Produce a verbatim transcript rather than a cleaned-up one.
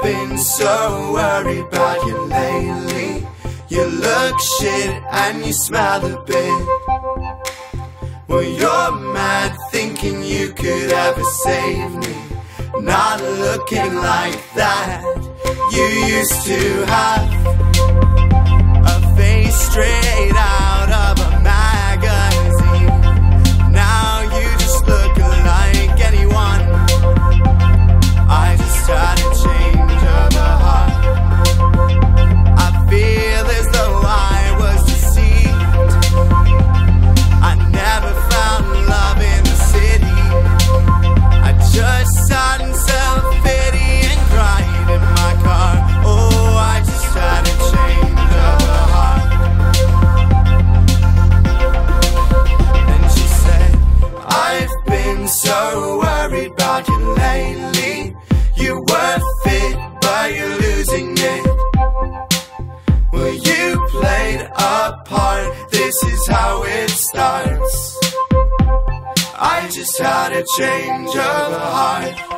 been so worried about you lately. You look shit and you smell a bit. Well, you're mad thinking you could ever save me. Not looking like that. You used to have a face straight out of a magazine. Now you just look like anyone. I just had a change of a heart. I feel as though I was deceived. I never found love in the city. I just sat in self-pity and cried in my car. Oh, I just had a change of a heart. And she said, I've been so worried about you lately. You were fit, but you're losing it. Well, you played a part, this is how it starts. I just had a change of a heart.